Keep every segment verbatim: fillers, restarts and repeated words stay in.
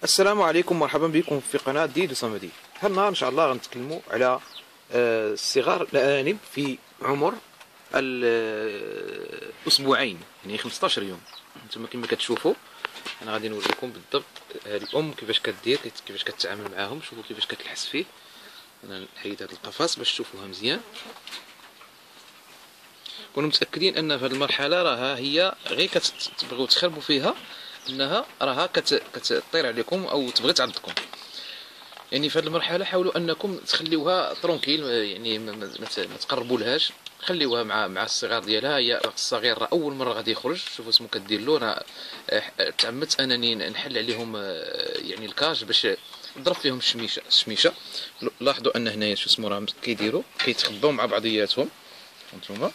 السلام عليكم، مرحبا بكم في قناة ديدو صمدي. هذا النهار ان شاء الله غنتكلموا على الصغار الارانب في عمر الاسبوعين، يعني خمسطاش يوم. انتم كما كتشوفوا انا غادي نوريكم بالضبط هذه الام كيفاش كدير، كيفاش كتعامل معاهم. شوفوا كيفاش كتلحس فيه. انا نحيد هذا القفص باش تشوفوها مزيان. كونوا متاكدين ان في هذه المرحله راها هي غير كتبغيو تخربوا فيها، انها راها كت... كتطير عليكم او تبغي تعضكم. يعني في هذه المرحله حاولوا انكم تخليوها ترونكيل، يعني ما, ما... ما تقربوا خليوها مع مع الصغار ديالها. هي الصغير راه اول مره غادي يخرج. شوفوا اسمو كدير له. انا تعمدت انني نحل عليهم يعني الكاج باش نضرب فيهم الشميشه الشميشه لاحظوا ان هنايا شو اسمو راه كيديروا كيتخباو مع بعضياتهم. هانتوما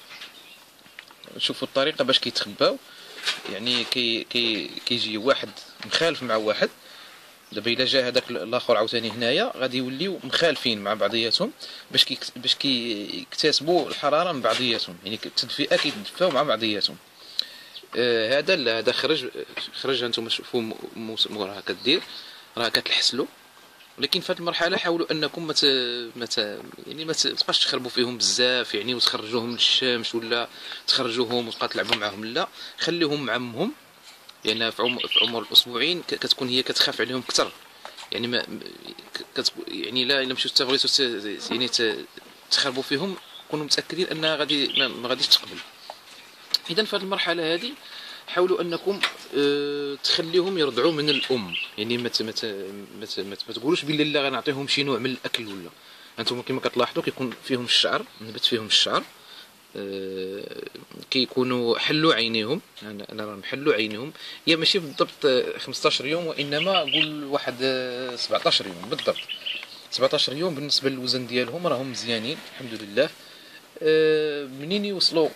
شوفوا الطريقه باش كيتخباو، يعني كي كي كيجي واحد مخالف مع واحد. دابا الا جا هذاك الاخر عاوتاني هنايا غادي يوليو مخالفين مع بعضياتهم باش كي باش كيكتسبوا الحراره من بعضياتهم، يعني التدفئه كيتدفاو مع بعضياتهم. آه هذا هذا خرج خرج هانتوما شوفوا راه كدير، راه كتلحسلو. ولكن في هذه المرحله حاولوا انكم ما مت... يعني ما تبقاش تخربوا فيهم بزاف، يعني وتخرجوهم للشمس ولا تخرجوهم وتبقى تلعبوا معاهم. لا، خليهم مع امهم، لان يعني في عمر في عمر الاسبوعين كتكون هي كتخاف عليهم اكثر. يعني ما كت... يعني لا الا مشيتو تبغيتو يعني تخربوا فيهم كونوا متاكدين انها غادي ما غاديش تقبل. اذا في هذه المرحله هذه حاولوا انكم أه تخليهم يرضعوا من الام، يعني ما ما ما تقولوش بلي لا غنعطيهم شي نوع من الاكل ولا. انتم كما كتلاحظوا كيكون فيهم الشعر، نبت فيهم الشعر. أه كيكونوا حلوا عينيهم. انا انا راه محلوا عينيهم. هي ماشي بالضبط خمسطاش يوم، وانما قول واحد سبعطاش يوم بالضبط. سبعطاش يوم بالنسبه للوزن ديالهم راهم مزيانين الحمد لله. أه منين يوصلوا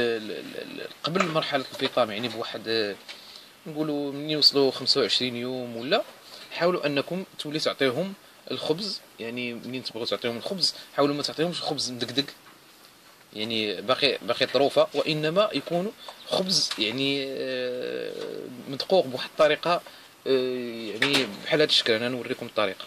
قبل مرحله الفطام، يعني بواحد نقولوا منين يوصلوا خمسة وعشرين يوم ولا، حاولوا انكم تولي تعطيهم الخبز. يعني منين تبغوا تعطيهم الخبز حاولوا ما تعطيهمش خبز مدقدق، يعني باقي باقي طروفه، وانما يكونوا خبز يعني أه مدقوق بواحد الطريقه، أه يعني بحال هذا الشكل. انا نوريكم الطريقه.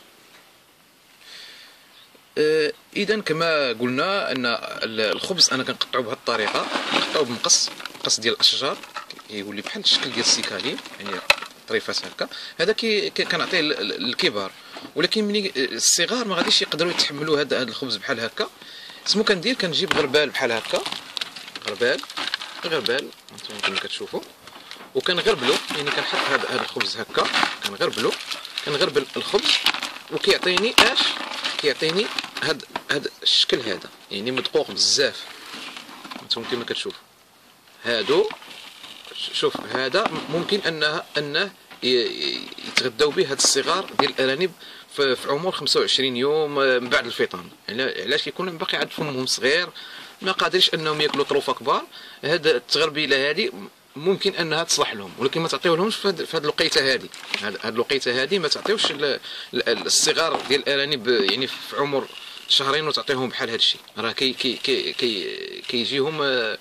اذا كما قلنا ان الخبز انا كنقطعو بهذه الطريقه، كنقطعو بمقص مقص ديال الاشجار يولي بحال الشكل ديال السيكالين، يعني طريفات هكا. هذا كي كنعطيه للكبار، ولكن ملي الصغار ما غاديش يقدروا يتحملوا هذا الخبز بحال هكا. اسمو كندير كنجيب غربال بحال هكا، غربال غربال انتم كما كتشوفوا، وكنغربلو. يعني كنحط هذا هذا الخبز هكا، كنغربلو كنغربل الخبز، وكيعطيني اش كيعطيني هاد هاد الشكل هذا، يعني مدقوق بزاف. انتم كما كتشوفوا هادو، شوف هذا ممكن انه انه يتغداو به هاد الصغار ديال الارانب في عمر خمسة وعشرين يوم من بعد الفطام. يعني علاش كيكون باقي عاد فمهم صغير ما قادرش انهم ياكلوا طروفه كبار. هاد التغربيله هذه ممكن انها تصلح لهم، ولكن ما تعطيولهمش في هذه الوقيته هذه. هذه الوقيته هذه ما تعطيوش الصغار ديال الارانب يعني في عمر شهرين وتعطيهم بحال هذا الشيء. راه كي كي كي كي كيجيهم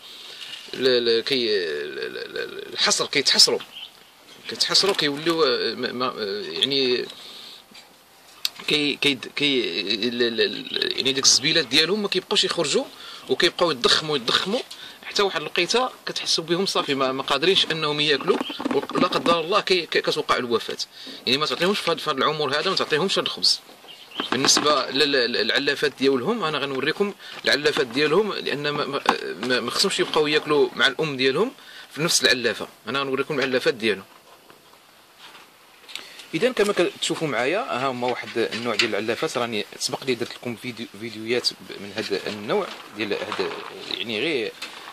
كي الحصر، كيتحصروا كيتحصروا كيوليو يعني كي كي كي يعني ديك الزبيلات ديالهم ما كيبقاوش يخرجوا، وكيبقاو يضخموا يضخموا حتى واحد الوقيته كتحسوا بهم صافي ما, ما قادرينش انهم ياكلوا، ولا قدر الله كي كتوقع الوفاه. يعني ما تعطيهمش في هذا العمر هذا، ما تعطيهمش هذا الخبز. بالنسبه للعلافات ديالهم انا غنوريكم العلافات ديالهم، لان ما, ما, ما خصهمش يبقاو ياكلوا مع الام ديالهم في نفس العلافه. انا غنوريكم العلافات ديالهم. اذا كما كتشوفوا معايا ها هما واحد النوع ديال العلافات. راني سبق لي درت لكم فيديو فيديوهات من هذا النوع ديال هذا، يعني غير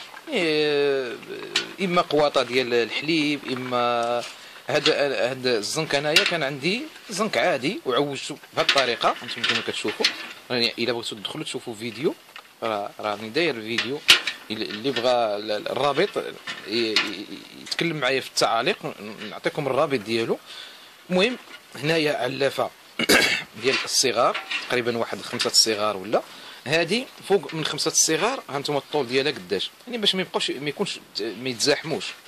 اما قواطه ديال الحليب، اما هذا هذا الزنك. انايا كان عندي زنك عادي وعوجته بهذه الطريقه. انتم كما كتشوفوا راني الا بغيتوا تدخلوا تشوفوا فيديو راه راني داير الفيديو. اللي بغى الرابط يتكلم معايا في التعاليق نعطيكم الرابط ديالو. المهم هنايا علافه ديال الصغار، تقريبا واحد خمسه الصغار ولا هذه فوق من خمسه الصغار. ها انتم الطول ديالها قداش، يعني باش ما يبقاوش ما يكونش ما يتزاحموش.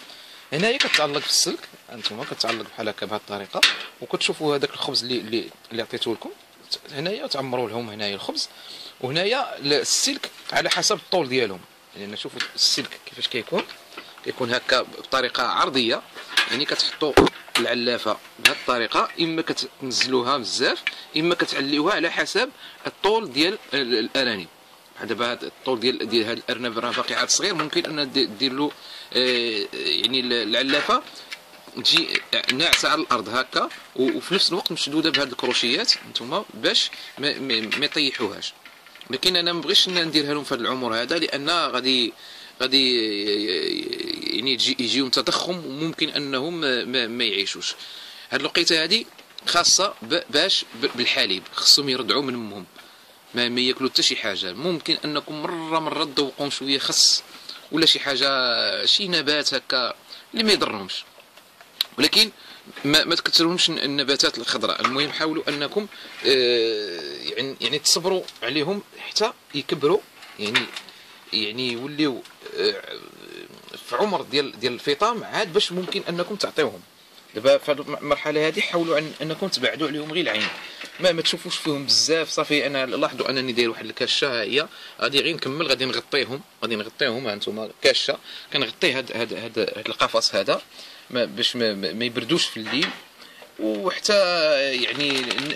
هنايا كتعلق في السلك، انتم كتعلق بحال هكا بهذه الطريقه، وكتشوفوا هذاك الخبز اللي اللي اللي عطيته لكم هنايا، تعمروا لهم هنايا الخبز. وهنايا السلك على حسب الطول ديالهم، لان يعني شوفوا السلك كيفاش كيكون، كيكون هكا بطريقه عرضيه، يعني كتحطوا العلافه بهذه الطريقه، اما كتنزلوها بزاف اما كتعليوها على حسب الطول ديال الارانب. دابا هذا الطول ديال ديال هذا الارنب راه باقي عاد صغير، ممكن ان دير له آه يعني العلافه تجي ناعسه على الارض هكا، وفي نفس الوقت مشدوده بهذه الكروشيات نتوما باش ما, ما, ما يطيحوهاش. لكن انا ما بغيتش نديرها لهم في هذا العمر هذا، لان غادي غادي يعني يجيهم تضخم وممكن انهم ما, ما يعيشوش. هذه الوقيته هذه خاصه باش بالحليب، خصهم يرضعوا من امهم، ما, ما ياكلوا حتى شي حاجه. ممكن انكم مره مره تذوقون شويه خس ولا شي حاجه، شي نبات هكا اللي ما يضرهمش، ولكن ما, ما تكثرهمش النباتات الخضراء. المهم حاولوا انكم آه يعني يعني تصبروا عليهم حتى يكبروا، يعني يعني يوليو آه في عمر ديال ديال الفطام عاد، باش ممكن انكم تعطيوهم. دابا في هذه المرحله هذه حاولوا أن انكم تبعدوا عليهم غير العين، ما ما تشوفوش فيهم بزاف. صافي انا لاحظوا انني داير واحد الكاشه، ها هي غادي غير نكمل، غادي نغطيهم غادي نغطيهم ها انتم كاشه، كنغطي هاد هاد هاد, هاد القفص هذا ما باش ما, ما يبردوش في الليل، وحتى يعني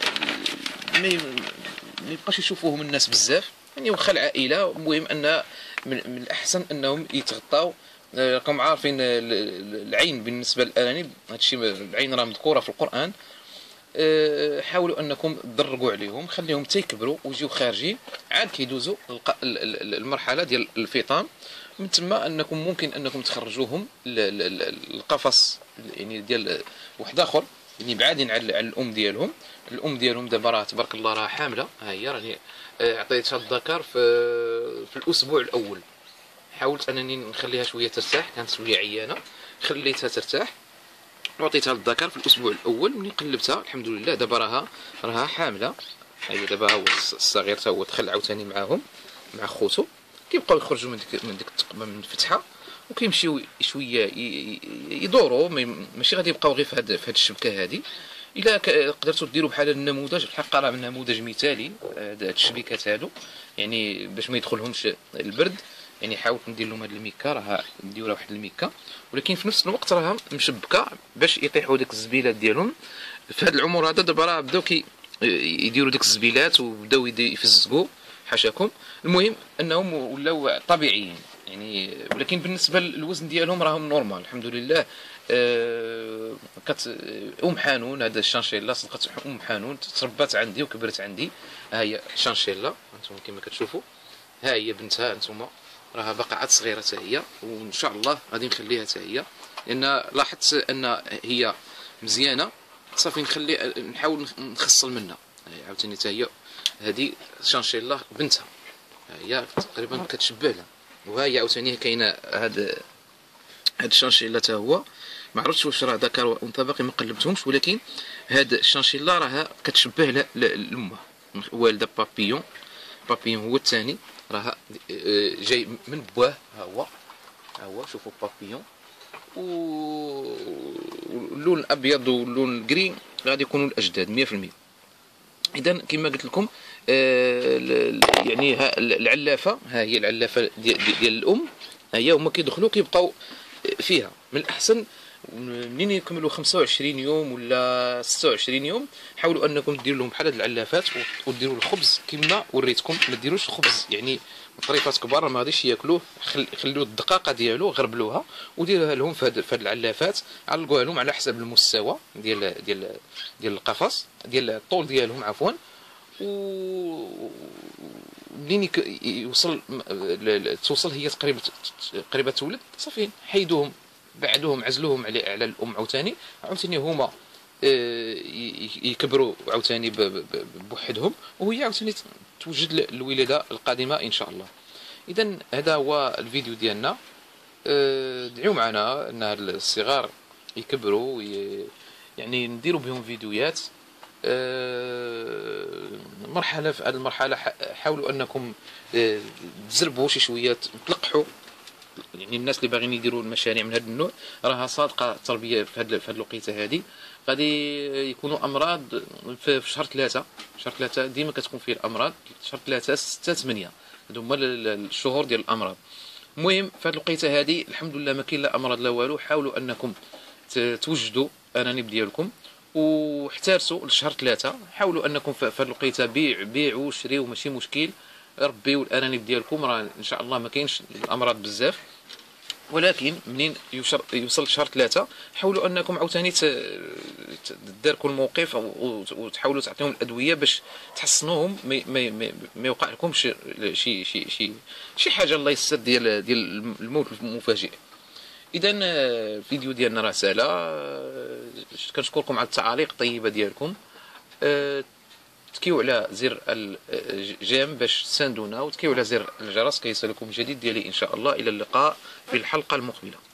ما ما يبقاش يشوفوهم الناس بزاف، يعني واخا العائله. المهم ان من, من الاحسن انهم يتغطاو. راكم عارفين العين بالنسبه للارانب، هادشي العين راه مذكوره في القران. حاولوا انكم تدرقوا عليهم، خليهم حتى يكبروا ويجيو خارجين، عاد كيدوزوا المرحله ديال الفطام. من تما انكم ممكن انكم تخرجوهم القفص يعني ديال واحد اخر، يعني بعادين على الام ديالهم. الام ديالهم دابا راه تبارك الله راه حامله، ها هي راني عطيتها الذكر في في الاسبوع الاول. حاولت انني نخليها شويه ترتاح، كانت شويه عيانه، خليتها ترتاح وعطيتها للذكر في الاسبوع الاول. ملي قلبتها الحمد لله دابا راها راها حامله. هي دابا هو الصغير تا هو دخل عاوتاني معاهم مع خوتو، كيبقاو يخرجوا من ديك من ديك من الفتحه وكيمشيو شويه يدوروا، ماشي غادي يبقاو غير في هاد في هاد الشبكه هادي. الا قدرتوا ديروا بحال النموذج، الحقيقه راه نموذج مثالي هاد الشبكات هادو، يعني باش ما يدخلهمش البرد. يعني حاولت ندير لهم هاد الميكا، راه ندير لها واحد الميكا، ولكن في نفس الوقت راها مشبكه باش يطيحوا ديك الزبيلات ديالهم. في هذا العمر هذا دابا راه بداو كي يديروا ديك الزبيلات وبداو يفزقوا حاشاكم. المهم انهم ولاو طبيعيين يعني، ولكن بالنسبه للوزن ديالهم راهم نورمال الحمد لله. أه كت ام حانون، هذا الشانشيلا صدقت ام حانون تربات عندي وكبرت عندي. ها هي شانشيلا انتم كما كتشوفوا، ها هي بنتها انتم راها باقا عاد صغيره حتى هي، وان شاء الله غادي نخليها حتى هي، لان لاحظت ان هي مزيانه. صافي نخلي نحاول نخصل منها. عاوتاني حتى هي هذه شانشيلا بنتها، هي تقريبا كتشبه لها. وها هي عاوتاني كاينه هاد هاد الشانشيلا حتى هو، ما عرفتش واش راه ذكر ولا انثى، باقي ما قلبتهمش، ولكن هاد الشانشيلا راها كتشبه لامها، والده بابيون. بابيون هو الثاني راه جاي من بواه. ها هو ها هو شوفوا بابيون، واللون الابيض واللون الجرين غادي يكونوا الاجداد مية في المية. اذا كما قلت لكم آه يعني ها العلافه، ها هي العلافه ديال, ديال الام، ها هي هما كيدخلوا كيبقاو فيها. من الاحسن منين يكملوا خمسة وعشرين يوم ولا ستة وعشرين يوم حاولوا انكم ديروا لهم بحال هاد العلافات وديروا الخبز كما وريتكم. ما ديروش الخبز يعني طريفات كبار ما غاديش ياكلوه، خليوا الدقاقه ديالو غربلوها وديروها لهم في هاد العلافات، علقوها لهم على حسب المستوى ديال ديال ديال القفص ديال الطول ديالهم عفوا. و منين يوصل توصل هي تقريبا قريبه تولد، صافي حيدوهم بعدوهم عزلوهم على على الام عاوتاني. عاوتاني هما يكبروا عاوتاني بوحدهم، وهي عاوتاني توجد الولاده القادمه ان شاء الله. اذا هذا هو الفيديو ديالنا. دعيو معنا ان الصغار يكبروا، يعني نديروا بهم فيديوهات. مرحله في هذه المرحله حاولوا انكم تزربوا شي شويه، تلقحوا يعني الناس اللي باغيين يديروا المشاريع من هذا النوع راها صادقه التربيه في هذه في هذه الوقيته هذه. غادي يكونوا امراض في شهر ثلاثه، شهر ثلاثه ديما كتكون فيه الامراض، شهر ثلاثه سته ثمانيه هادو هما الشهور ديال الامراض. المهم في هذه الوقيته هذه الحمد لله ما كاين لا امراض لا والو. حاولوا انكم توجدوا انانيب ديالكم واحترسوا لشهر ثلاثه. حاولوا انكم في هذه الوقيته بيع بيعوا شريوا ماشي مشكل، ربيوا الانانيب ديالكم، راه ان شاء الله ما كاينش الامراض بزاف. ولكن منين يوصل شهر ثلاثة حاولوا انكم عاوتاني تداركوا الموقف وتحاولوا تعطيهم الادويه باش تحسنوهم، ما ما ما يوقع لكمش شي شي شي شي حاجه الله يسر ديال ديال الموت المفاجئ. اذا الفيديو ديالنا راه سالا. كنشكركم على التعاليق الطيبه ديالكم. تكيو على زر الجيم باش تساندونا، وتكيو على زر الجرس كيصلكم الجديد ديالي ان شاء الله. الى اللقاء في الحلقه المقبله.